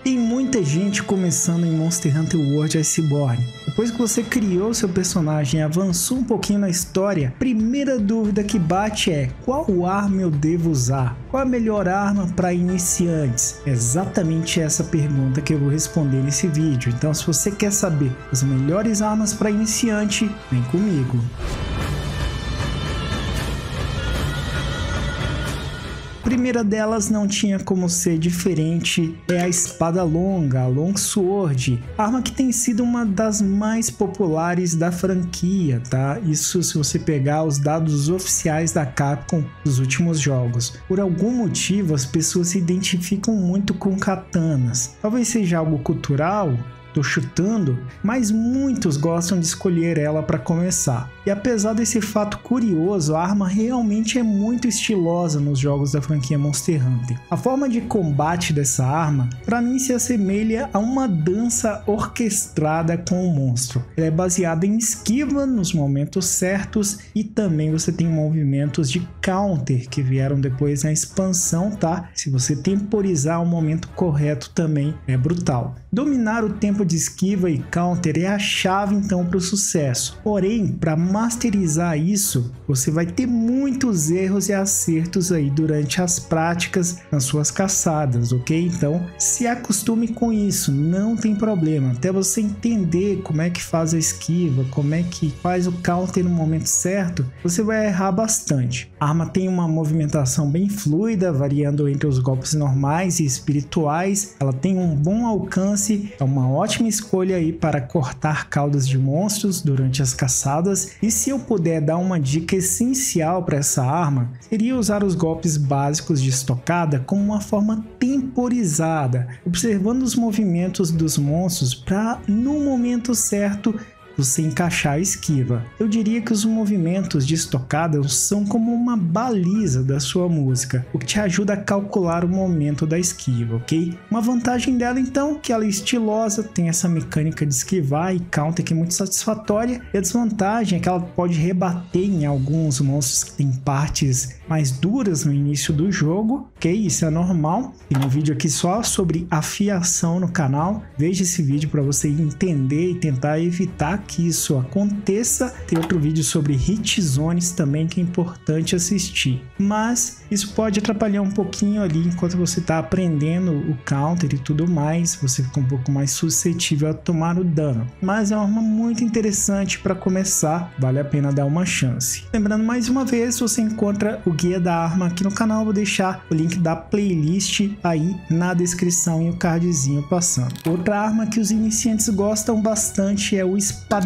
Tem muita gente começando em Monster Hunter World Iceborne. Depois que você criou seu personagem e avançou um pouquinho na história, a primeira dúvida que bate é: qual arma eu devo usar? Qual a melhor arma para iniciantes? É exatamente essa pergunta que eu vou responder nesse vídeo. Então, se você quer saber as melhores armas para iniciante, vem comigo. A primeira delas não tinha como ser diferente, é a espada longa, a Longsword, arma que tem sido uma das mais populares da franquia, tá? Isso se você pegar os dados oficiais da Capcom dos últimos jogos. Por algum motivo as pessoas se identificam muito com katanas, talvez seja algo cultural. Tô chutando, mas muitos gostam de escolher ela para começar. E apesar desse fato curioso, a arma realmente é muito estilosa nos jogos da franquia Monster Hunter. A forma de combate dessa arma, para mim, se assemelha a uma dança orquestrada com o monstro. Ela é baseada em esquiva nos momentos certos e também você tem movimentos de counter que vieram depois na expansão, tá? Se você temporizar o momento correto também é brutal. Dominar o tempo de esquiva e counter é a chave então para o sucesso. Porém, para masterizar isso, você vai ter muitos erros e acertos aí durante as práticas nas suas caçadas, ok? Então, se acostume com isso, não tem problema. Até você entender como é que faz a esquiva, como é que faz o counter no momento certo, você vai errar bastante. A arma tem uma movimentação bem fluida, variando entre os golpes normais e espirituais. Ela tem um bom alcance, é uma ótima escolha aí para cortar caudas de monstros durante as caçadas. E se eu puder dar uma dica essencial para essa arma, seria usar os golpes básicos de estocada como uma forma temporizada, observando os movimentos dos monstros para, no momento certo, você encaixar a esquiva. Eu diria que os movimentos de estocada são como uma baliza da sua música, o que te ajuda a calcular o momento da esquiva, ok? Uma vantagem dela então, que ela é estilosa, tem essa mecânica de esquivar e counter que é muito satisfatória, e a desvantagem é que ela pode rebater em alguns monstros que têm partes mais duras no início do jogo, ok? Isso é normal. Tem um vídeo aqui só sobre afiação no canal, veja esse vídeo para você entender e tentar evitar que isso aconteça. Tem outro vídeo sobre hit zones também que é importante assistir, mas isso pode atrapalhar um pouquinho ali enquanto você está aprendendo o counter e tudo mais, você fica um pouco mais suscetível a tomar o dano, mas é uma arma muito interessante para começar, vale a pena dar uma chance. Lembrando mais uma vez, você encontra o guia da arma aqui no canal, vou deixar o link da playlist aí na descrição e o cardzinho passando. Outra arma que os iniciantes gostam bastante é o espadão.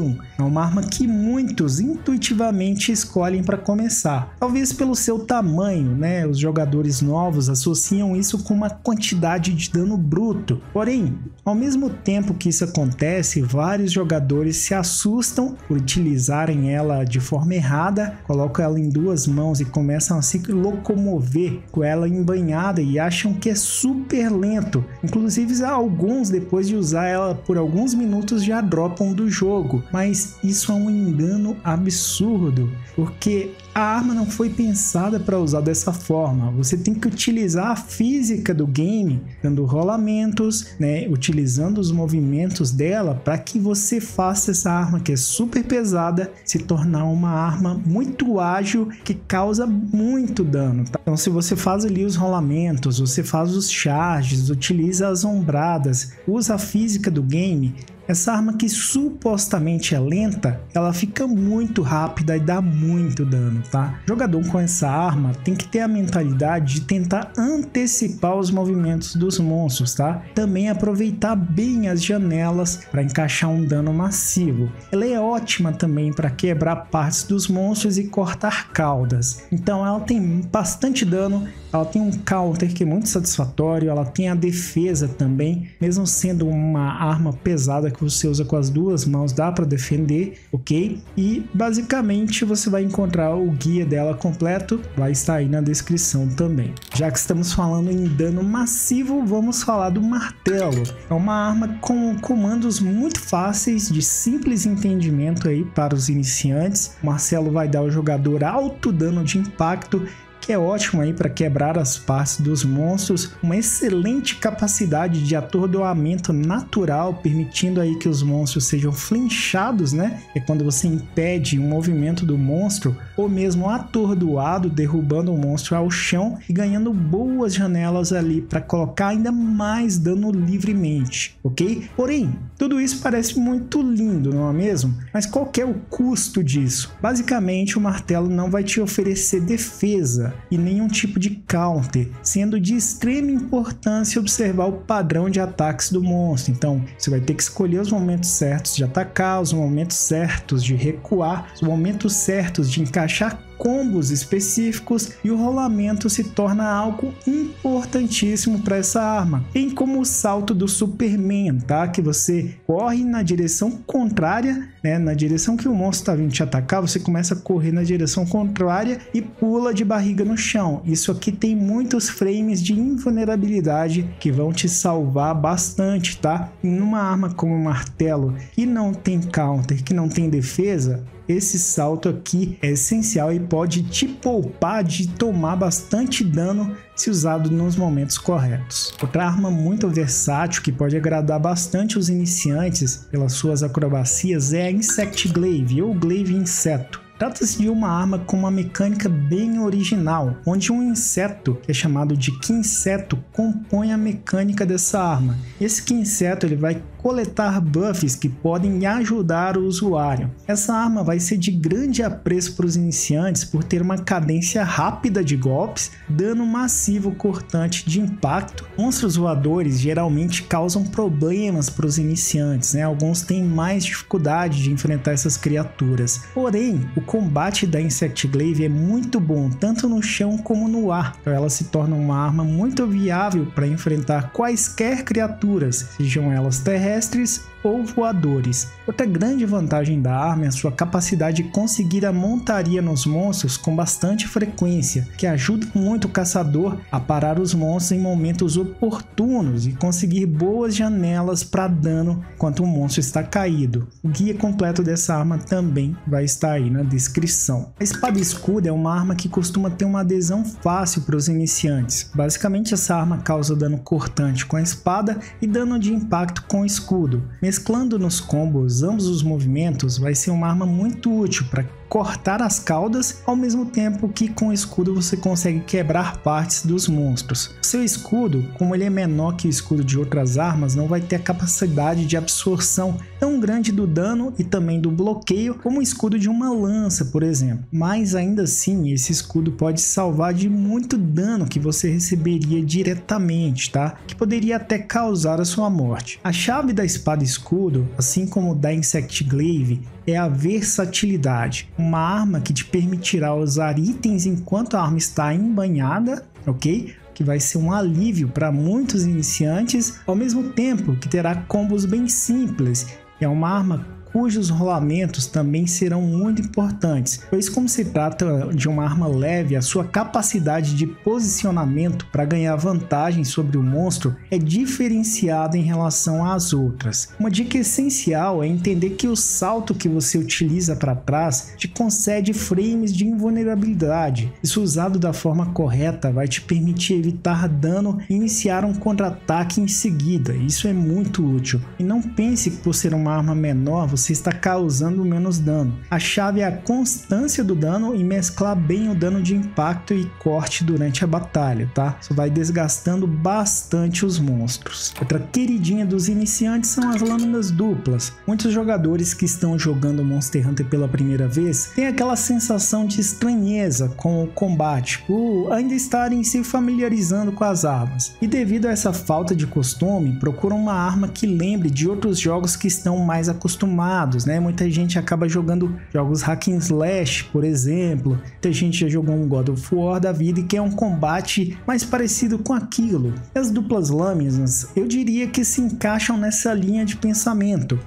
É uma arma que muitos intuitivamente escolhem para começar, talvez pelo seu tamanho, né? Os jogadores novos associam isso com uma quantidade de dano bruto. Porém, ao mesmo tempo que isso acontece, vários jogadores se assustam por utilizarem ela de forma errada, colocam ela em duas mãos e começam a se locomover com ela embanhada e acham que é super lento. Inclusive, alguns, depois de usar ela por alguns minutos, já dropam do jogo, mas isso é um engano absurdo, porque a arma não foi pensada para usar dessa forma. Você tem que utilizar a física do game, dando rolamentos, né, utilizando os movimentos dela para que você faça essa arma que é super pesada se tornar uma arma muito ágil que causa muito dano, tá? Então, se você faz ali os rolamentos, você faz os charges, utiliza as ombradas, usa a física do game, essa arma que supostamente é lenta, ela fica muito rápida e dá muito dano, tá? O jogador com essa arma tem que ter a mentalidade de tentar antecipar os movimentos dos monstros, tá? Também aproveitar bem as janelas para encaixar um dano massivo. Ela é ótima também para quebrar partes dos monstros e cortar caudas. Então ela tem bastante dano, ela tem um counter que é muito satisfatório, ela tem a defesa também, mesmo sendo uma arma pesada que você usa com as duas mãos, dá para defender, ok? E basicamente você vai encontrar o guia dela completo, vai estar aí na descrição também. Já que estamos falando em dano massivo, vamos falar do martelo. É uma arma com comandos muito fáceis, de simples entendimento aí para os iniciantes. O martelo vai dar ao jogador alto dano de impacto, que é ótimo aí para quebrar as partes dos monstros, uma excelente capacidade de atordoamento natural, permitindo aí que os monstros sejam flinchados, né? É quando você impede o movimento do monstro, ou mesmo atordoado, derrubando o monstro ao chão e ganhando boas janelas ali para colocar ainda mais dano livremente, ok? Porém, tudo isso parece muito lindo, não é mesmo? Mas qual que é o custo disso? Basicamente, o martelo não vai te oferecer defesa e nenhum tipo de counter, sendo de extrema importância observar o padrão de ataques do monstro. Então, você vai ter que escolher os momentos certos de atacar, os momentos certos de recuar, os momentos certos de encaixar combos específicos, e o rolamento se torna algo importantíssimo para essa arma, bem como o salto do Superman, tá? Que você corre na direção contrária, né? Na direção que o monstro está vindo te atacar, você começa a correr na direção contrária e pula de barriga no chão. Isso aqui tem muitos frames de invulnerabilidade que vão te salvar bastante, tá? E numa arma como o martelo, que não tem counter, que não tem defesa, esse salto aqui é essencial e pode te poupar de tomar bastante dano se usado nos momentos corretos. Outra arma muito versátil que pode agradar bastante os iniciantes pelas suas acrobacias é a Insect Glaive, ou Glaive Inseto. Trata-se de uma arma com uma mecânica bem original, onde um inseto, que é chamado de quinseto, compõe a mecânica dessa arma. Esse quinseto ele vai coletar buffs que podem ajudar o usuário. Essa arma vai ser de grande apreço para os iniciantes por ter uma cadência rápida de golpes, dano massivo cortante de impacto. Monstros voadores geralmente causam problemas para os iniciantes, né? Alguns têm mais dificuldade de enfrentar essas criaturas. Porém, o combate da Insect Glaive é muito bom, tanto no chão como no ar. Então ela se torna uma arma muito viável para enfrentar quaisquer criaturas, sejam elas terrestres ou voadores. Outra grande vantagem da arma é a sua capacidade de conseguir a montaria nos monstros com bastante frequência, que ajuda muito o caçador a parar os monstros em momentos oportunos e conseguir boas janelas para dano enquanto o monstro está caído. O guia completo dessa arma também vai estar aí na descrição. A espada escudo é uma arma que costuma ter uma adesão fácil para os iniciantes. Basicamente, essa arma causa dano cortante com a espada e dano de impacto com o escudo. Mesclando nos combos ambos os movimentos, vai ser uma arma muito útil para cortar as caudas, ao mesmo tempo que com o escudo você consegue quebrar partes dos monstros. Seu escudo, como ele é menor que o escudo de outras armas, não vai ter a capacidade de absorção tão grande do dano e também do bloqueio como o escudo de uma lança, por exemplo. Mas ainda assim, esse escudo pode salvar de muito dano que você receberia diretamente, tá? Que poderia até causar a sua morte. A chave da espada escudo, assim como da Insect Glaive, é a versatilidade, uma arma que te permitirá usar itens enquanto a arma está embanhada, ok? Que vai ser um alívio para muitos iniciantes, ao mesmo tempo que terá combos bem simples. É uma arma cujos rolamentos também serão muito importantes, pois como se trata de uma arma leve, a sua capacidade de posicionamento para ganhar vantagem sobre o monstro é diferenciada em relação às outras. Uma dica essencial é entender que o salto que você utiliza para trás te concede frames de invulnerabilidade. Isso usado da forma correta vai te permitir evitar dano e iniciar um contra-ataque em seguida. Isso é muito útil. E não pense que por ser uma arma menor você está causando menos dano. A chave é a constância do dano e mesclar bem o dano de impacto e corte durante a batalha, tá? Isso vai desgastando bastante os monstros. Outra queridinha dos iniciantes são as lâminas duplas. Muitos jogadores que estão jogando Monster Hunter pela primeira vez têm aquela sensação de estranheza com o combate, por ainda estarem se familiarizando com as armas. E devido a essa falta de costume, procuram uma arma que lembre de outros jogos que estão mais acostumados, né? Muita gente acaba jogando jogos hack and slash, por exemplo. Muita gente já jogou um God of War da vida e quer um combate mais parecido com aquilo. E as duplas lâminas, eu diria que se encaixam nessa linha de pensamento.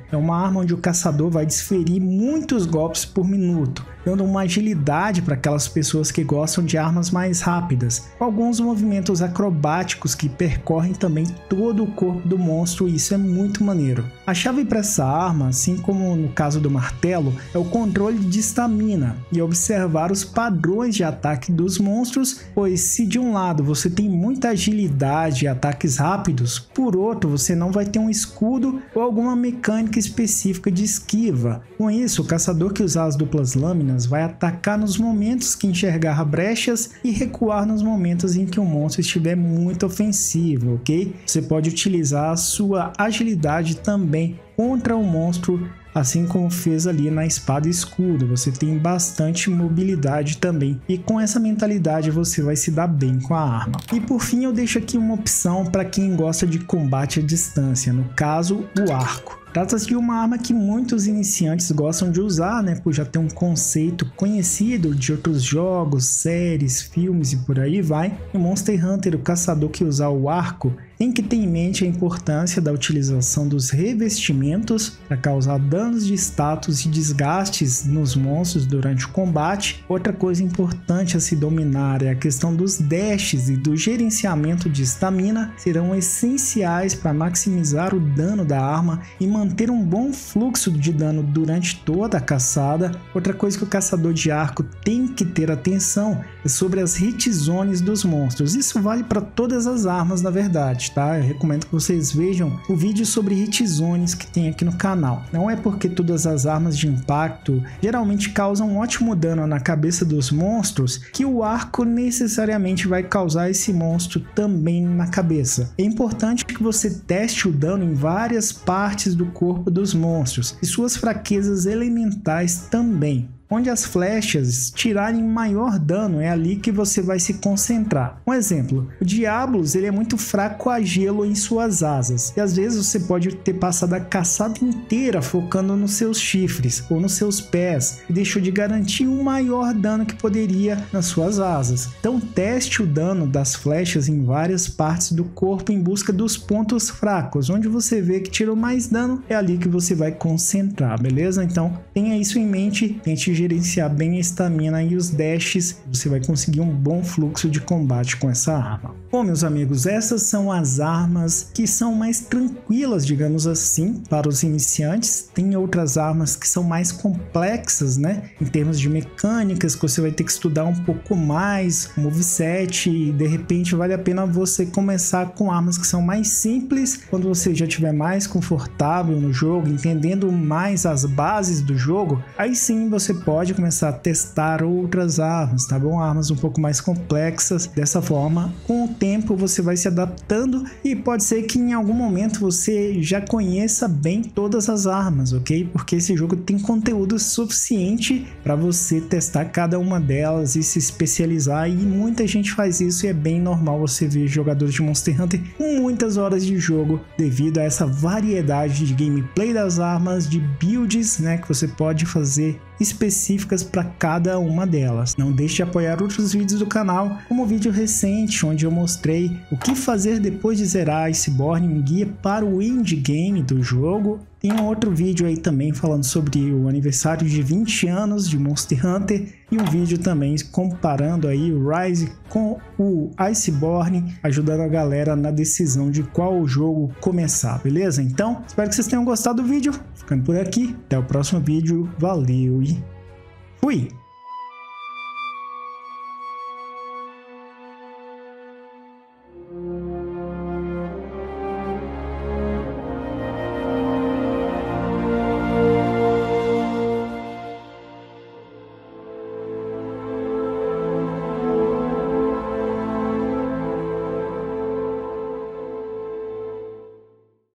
É uma arma onde o caçador vai desferir muitos golpes por minuto, dando uma agilidade para aquelas pessoas que gostam de armas mais rápidas, com alguns movimentos acrobáticos que percorrem também todo o corpo do monstro, e isso é muito maneiro. A chave para essa arma, assim como no caso do martelo, é o controle de estamina e observar os padrões de ataque dos monstros, pois se de um lado você tem muita agilidade e ataques rápidos, por outro você não vai ter um escudo ou alguma mecânica específica de esquiva. Com isso, o caçador que usar as duplas lâminas vai atacar nos momentos que enxergar brechas e recuar nos momentos em que o monstro estiver muito ofensivo, ok? Você pode utilizar a sua agilidade também contra o monstro, assim como fez ali na espada e escudo. Você tem bastante mobilidade também, e com essa mentalidade você vai se dar bem com a arma. E por fim eu deixo aqui uma opção para quem gosta de combate à distância, no caso o arco. Trata-se de uma arma que muitos iniciantes gostam de usar, né, por já ter um conceito conhecido de outros jogos, séries, filmes e por aí vai. Em Monster Hunter, o caçador que usar o arco tem que ter em mente a importância da utilização dos revestimentos para causar danos de status e desgastes nos monstros durante o combate. Outra coisa importante a se dominar é a questão dos dashes e do gerenciamento de estamina, serão essenciais para maximizar o dano da arma e manter um bom fluxo de dano durante toda a caçada. Outra coisa que o caçador de arco tem que ter atenção é sobre as hit zones dos monstros. Isso vale para todas as armas, na verdade. Tá? Eu recomendo que vocês vejam o vídeo sobre hit zones que tem aqui no canal. Não é porque todas as armas de impacto geralmente causam um ótimo dano na cabeça dos monstros que o arco necessariamente vai causar esse monstro também na cabeça. É importante que você teste o dano em várias partes do corpo dos monstros e suas fraquezas elementais também. Onde as flechas tirarem maior dano é ali que você vai se concentrar. Um exemplo, o Diablos ele é muito fraco a gelo em suas asas, e às vezes você pode ter passado a caçada inteira focando nos seus chifres ou nos seus pés e deixou de garantir o maior dano que poderia nas suas asas. Então teste o dano das flechas em várias partes do corpo em busca dos pontos fracos, onde você vê que tirou mais dano, é ali que você vai concentrar, beleza? Então tenha isso em mente, tente gerenciar bem a estamina e os dashes, você vai conseguir um bom fluxo de combate com essa arma. Bom, meus amigos, essas são as armas que são mais tranquilas, digamos assim, para os iniciantes. Tem outras armas que são mais complexas, né, em termos de mecânicas, que você vai ter que estudar um pouco mais, moveset, e de repente vale a pena você começar com armas que são mais simples. Quando você já estiver mais confortável no jogo, entendendo mais as bases do jogo, aí sim você pode começar a testar outras armas, tá bom? Armas um pouco mais complexas. Dessa forma, com o tempo você vai se adaptando e pode ser que em algum momento você já conheça bem todas as armas, ok? Porque esse jogo tem conteúdo suficiente para você testar cada uma delas e se especializar, e muita gente faz isso, e é bem normal você ver jogadores de Monster Hunter com muitas horas de jogo devido a essa variedade de gameplay das armas, de builds, né, que você pode fazer específicas para cada uma delas. Não deixe de apoiar outros vídeos do canal, como o vídeo recente onde eu mostrei o que fazer depois de zerar Iceborne, um guia para o endgame do jogo. Tem um outro vídeo aí também falando sobre o aniversário de 20 anos de Monster Hunter, e um vídeo também comparando aí o Rise com o Iceborne, ajudando a galera na decisão de qual jogo começar, beleza? Então, espero que vocês tenham gostado do vídeo. Ficando por aqui, até o próximo vídeo, valeu e fui!